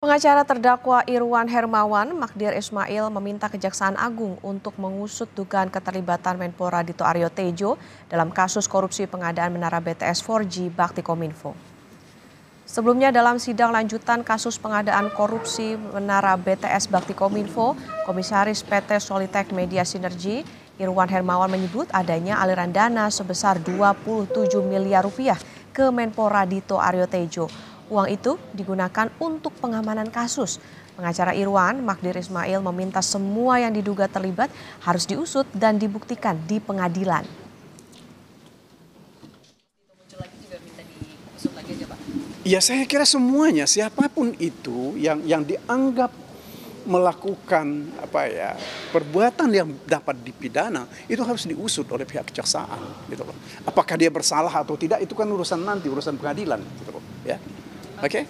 Pengacara terdakwa Irwan Hermawan, Magdir Ismail meminta Kejaksaan Agung untuk mengusut dugaan keterlibatan Menpora Dito Aryo Tejo dalam kasus korupsi pengadaan menara BTS 4G Bakti Kominfo. Sebelumnya dalam sidang lanjutan kasus pengadaan korupsi menara BTS Bakti Kominfo, Komisaris PT Solitek Media Sinergi, Irwan Hermawan menyebut adanya aliran dana sebesar 27 miliar rupiah ke Menpora Dito Aryo Tejo. Uang itu digunakan untuk pengamanan kasus. Pengacara Irwan, Magdir Ismail meminta semua yang diduga terlibat harus diusut dan dibuktikan di pengadilan. Ya saya kira semuanya, siapapun itu yang dianggap melakukan perbuatan yang dapat dipidana itu harus diusut oleh pihak kejaksaan, gitu loh. Apakah dia bersalah atau tidak itu kan urusan nanti, urusan pengadilan, gitu loh. Ya, oke.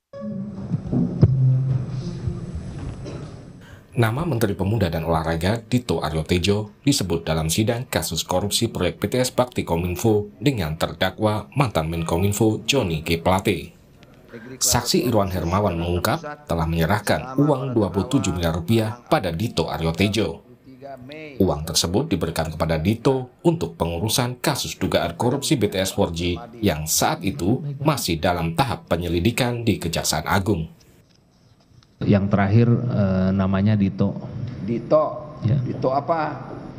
Nama Menteri Pemuda dan Olahraga Dito Aryo Tejo disebut dalam sidang kasus korupsi proyek BTS Bakti Kominfo dengan terdakwa mantan Menkominfo Johnny G. Plate. Saksi Irwan Hermawan mengungkap telah menyerahkan uang 27 miliar rupiah pada Dito Aryo Tejo. Uang tersebut diberikan kepada Dito untuk pengurusan kasus dugaan korupsi BTS 4G yang saat itu masih dalam tahap penyelidikan di Kejaksaan Agung. Yang terakhir namanya Dito. Dito? Ya. Dito apa?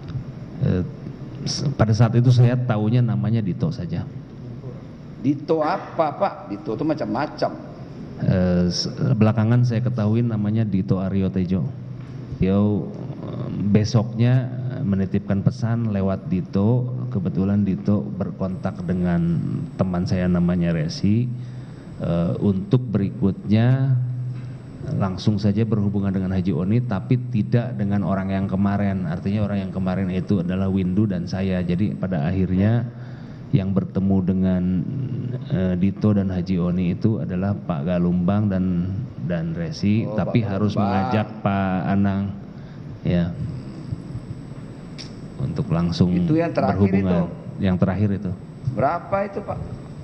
Pada saat itu saya tahunya namanya Dito saja. Dito apa Pak? Dito itu macam-macam. Belakangan saya ketahui namanya Dito Aryo Tejo. Beliau besoknya menitipkan pesan lewat Dito. Kebetulan Dito berkontak dengan teman saya namanya Resi. Untuk berikutnya langsung saja berhubungan dengan Haji Oni, tapi tidak dengan orang yang kemarin. Artinya orang yang kemarin itu adalah Windu dan saya. Jadi pada akhirnya yang bertemu dengan Dito dan Haji Oni itu adalah Pak Galumbang dan Resi, tapi Pak harus mengajak Pak Anang ya untuk langsung itu yang berhubungan. Yang terakhir itu. Berapa itu Pak?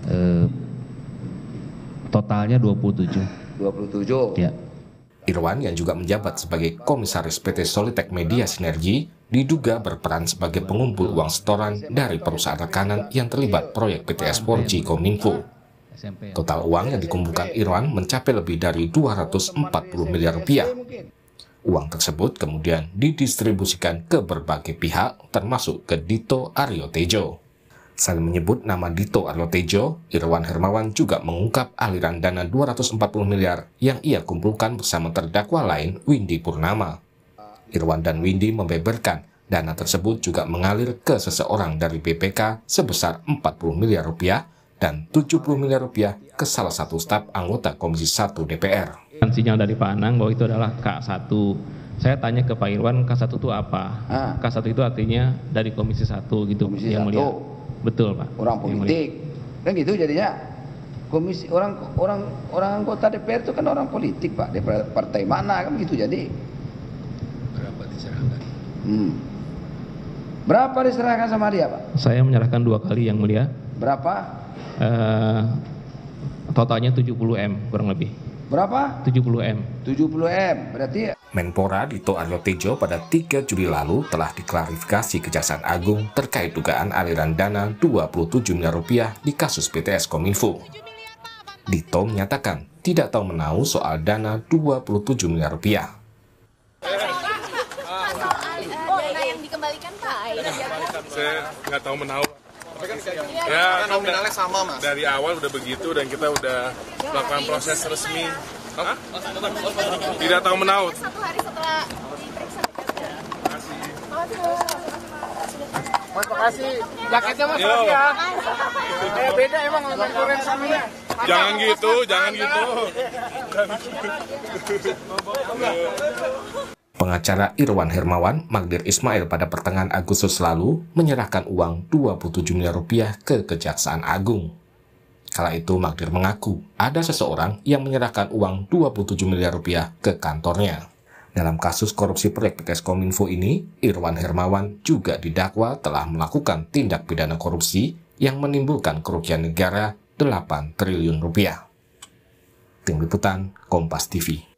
Totalnya 27. 27. Ya. Irwan yang juga menjabat sebagai Komisaris PT Solitek Media Sinergi diduga berperan sebagai pengumpul uang setoran dari perusahaan rekanan yang terlibat proyek BTS 4G Kominfo. Total uang yang dikumpulkan Irwan mencapai lebih dari 240 miliar rupiah. Uang tersebut kemudian didistribusikan ke berbagai pihak termasuk ke Dito Aryo Tejo. Selain menyebut nama Dito Aryo Tejo, Irwan Hermawan juga mengungkap aliran dana 240 miliar yang ia kumpulkan bersama terdakwa lain Windy Purnama. Irwan dan Windy membeberkan dana tersebut juga mengalir ke seseorang dari BPK sebesar 40 miliar rupiah dan 70 miliar rupiah ke salah satu staf anggota Komisi 1 DPR. Sinyal dari Pak Anang bahwa itu adalah K1. Saya tanya ke Pak Irwan, K1 itu apa? K1 itu artinya dari Komisi 1 gitu. Komisi 1. Betul Pak. Orang politik. Kan gitu jadinya. Komisi orang anggota DPR itu kan orang politik Pak. DPR partai mana kan gitu jadi. Berapa diserahkan? Berapa diserahkan sama dia Pak? Saya menyerahkan 2 kali yang mulia. Berapa? Totalnya 70M kurang lebih. Berapa? 70M. 70M berarti. Menpora Dito Aryo Tejo pada 3 Juli lalu telah diklarifikasi Kejaksaan Agung terkait dugaan aliran dana 27 miliar rupiah di kasus BTS Kominfo. Dito menyatakan tidak tahu menahu soal dana 27 miliar rupiah. Dana yang dikembalikan Pak? Saya nggak tahu menahu. Ya, nominalnya sama Mas. Dari awal udah begitu dan kita udah melakukan proses resmi. Tidak tahu menahu. 1 hari setelah diperiksa. Mas, makasih. Jaketnya Mas ya. Beda emang goreng samanya. Jangan gitu, jangan gitu. Pengacara Irwan Hermawan, Magdir Ismail pada pertengahan Agustus lalu menyerahkan uang 27 miliar rupiah ke Kejaksaan Agung. Kala itu Magdir mengaku ada seseorang yang menyerahkan uang 27 miliar rupiah ke kantornya. Dalam kasus korupsi proyek BTS Kominfo ini, Irwan Hermawan juga didakwa telah melakukan tindak pidana korupsi yang menimbulkan kerugian negara 8 triliun rupiah. Tim Liputan Kompas TV.